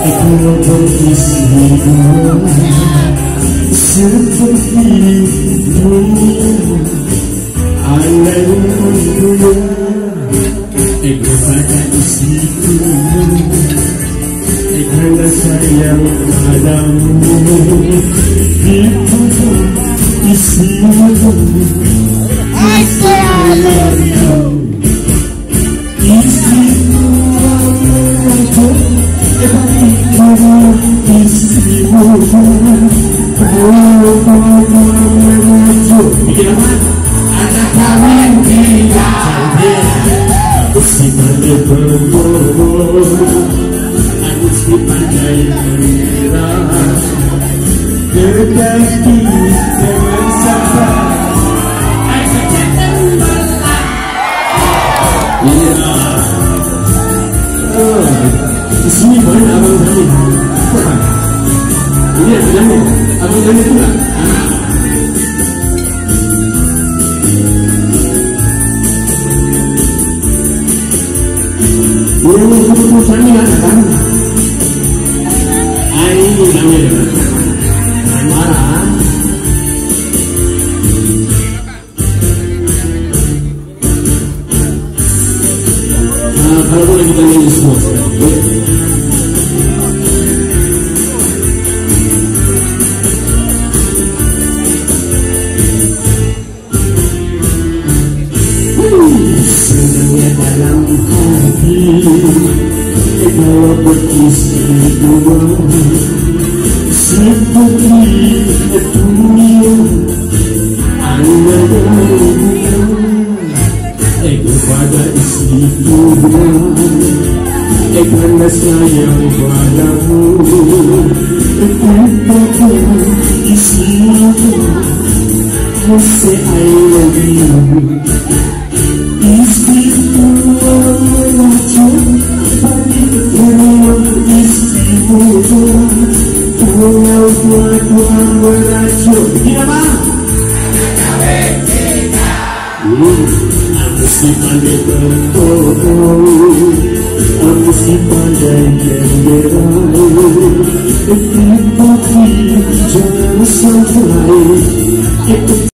kepada istriku, karena sayang padamu, itu istriku. I say I love you. Istriku, istrimu, anak kawin tidak si pandai berbohong, aku si pandai menyerah, tetapi dengan sabar, aku jangan belah. Iya, di sini boleh abang tadi. Iya, jangan abang tadi pula. Ini keputusan ini kan? Ini namanya marah. Kalau boleh kita ini semua. Senangnya dalam hati kalau beristri dua, seperti dunia anda yang kepada istri dua, karena sayang padamu, kepada istri dua, say I love you. Istriku meracun, istrimu pulau dua-dua meracun. Tidak bang? Aku si pandai berbohong, aku si pandai menyerah, tetapi jangan sampai